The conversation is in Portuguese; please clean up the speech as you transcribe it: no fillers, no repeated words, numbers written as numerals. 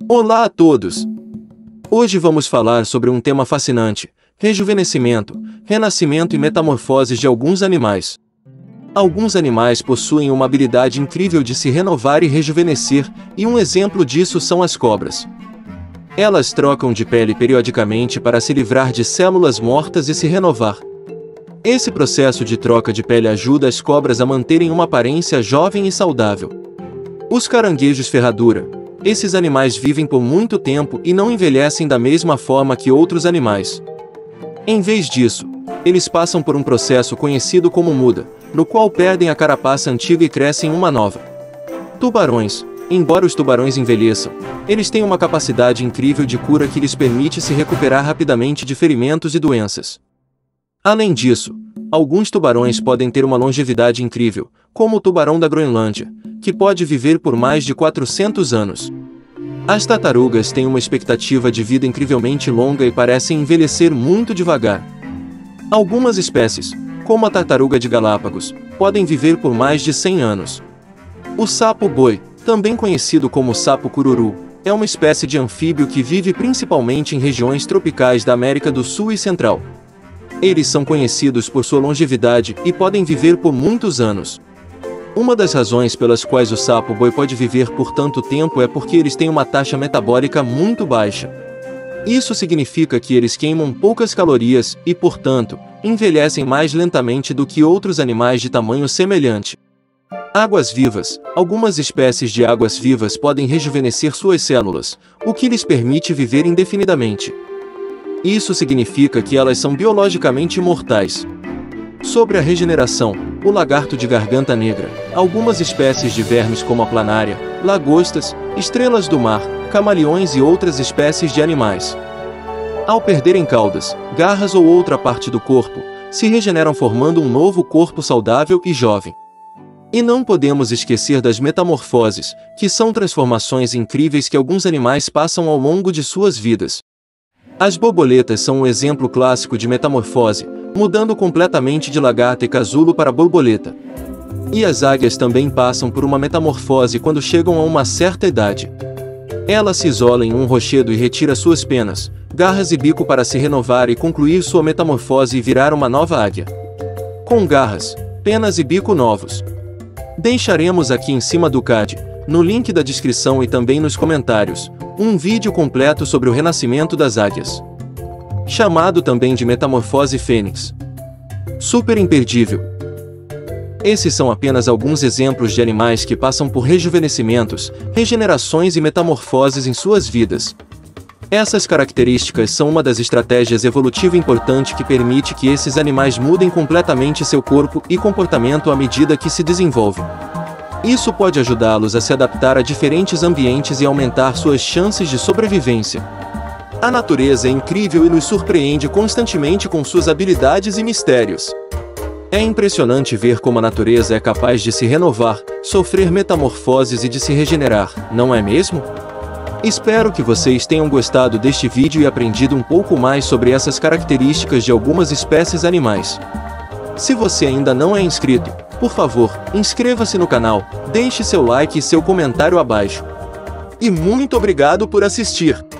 Olá a todos! Hoje vamos falar sobre um tema fascinante: rejuvenescimento, renascimento e metamorfoses de alguns animais. Alguns animais possuem uma habilidade incrível de se renovar e rejuvenescer, e um exemplo disso são as cobras. Elas trocam de pele periodicamente para se livrar de células mortas e se renovar. Esse processo de troca de pele ajuda as cobras a manterem uma aparência jovem e saudável. Os caranguejos ferradura. Esses animais vivem por muito tempo e não envelhecem da mesma forma que outros animais. Em vez disso, eles passam por um processo conhecido como muda, no qual perdem a carapaça antiga e crescem uma nova. Tubarões. Embora os tubarões envelheçam, eles têm uma capacidade incrível de cura que lhes permite se recuperar rapidamente de ferimentos e doenças. Além disso, alguns tubarões podem ter uma longevidade incrível, como o tubarão da Groenlândia, que pode viver por mais de 400 anos. As tartarugas têm uma expectativa de vida incrivelmente longa e parecem envelhecer muito devagar. Algumas espécies, como a tartaruga de Galápagos, podem viver por mais de 100 anos. O sapo-boi, também conhecido como sapo cururu, é uma espécie de anfíbio que vive principalmente em regiões tropicais da América do Sul e Central. Eles são conhecidos por sua longevidade e podem viver por muitos anos. Uma das razões pelas quais o sapo-boi pode viver por tanto tempo é porque eles têm uma taxa metabólica muito baixa. Isso significa que eles queimam poucas calorias e, portanto, envelhecem mais lentamente do que outros animais de tamanho semelhante. Águas-vivas. Algumas espécies de águas-vivas podem rejuvenescer suas células, o que lhes permite viver indefinidamente. Isso significa que elas são biologicamente imortais. Sobre a regeneração, o lagarto de garganta negra, algumas espécies de vermes como a planária, lagostas, estrelas do mar, camaleões e outras espécies de animais. Ao perderem caudas, garras ou outra parte do corpo, se regeneram formando um novo corpo saudável e jovem. E não podemos esquecer das metamorfoses, que são transformações incríveis que alguns animais passam ao longo de suas vidas. As borboletas são um exemplo clássico de metamorfose, mudando completamente de lagarta e casulo para borboleta. E as águias também passam por uma metamorfose quando chegam a uma certa idade. Ela se isola em um rochedo e retira suas penas, garras e bico para se renovar e concluir sua metamorfose e virar uma nova águia. Com garras, penas e bico novos. Deixaremos aqui em cima do card, no link da descrição e também nos comentários, um vídeo completo sobre o renascimento das águias, chamado também de metamorfose fênix. Super imperdível! Esses são apenas alguns exemplos de animais que passam por rejuvenescimentos, regenerações e metamorfoses em suas vidas. Essas características são uma das estratégias evolutivas importantes que permite que esses animais mudem completamente seu corpo e comportamento à medida que se desenvolvem. Isso pode ajudá-los a se adaptar a diferentes ambientes e aumentar suas chances de sobrevivência. A natureza é incrível e nos surpreende constantemente com suas habilidades e mistérios. É impressionante ver como a natureza é capaz de se renovar, sofrer metamorfoses e de se regenerar, não é mesmo? Espero que vocês tenham gostado deste vídeo e aprendido um pouco mais sobre essas características de algumas espécies animais. Se você ainda não é inscrito, por favor, inscreva-se no canal, deixe seu like e seu comentário abaixo. E muito obrigado por assistir!